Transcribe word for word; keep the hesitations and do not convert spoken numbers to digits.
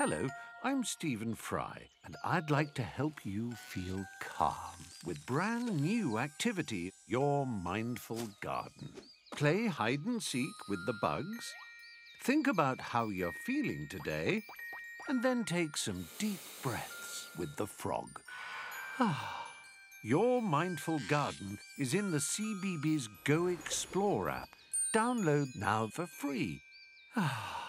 Hello, I'm Stephen Fry, and I'd like to help you feel calm with brand new activity, Your Mindful Garden. Play hide and seek with the bugs. Think about how you're feeling today, and then take some deep breaths with the frog. Your Mindful Garden is in the CBeebies Go Explore app. Download now for free.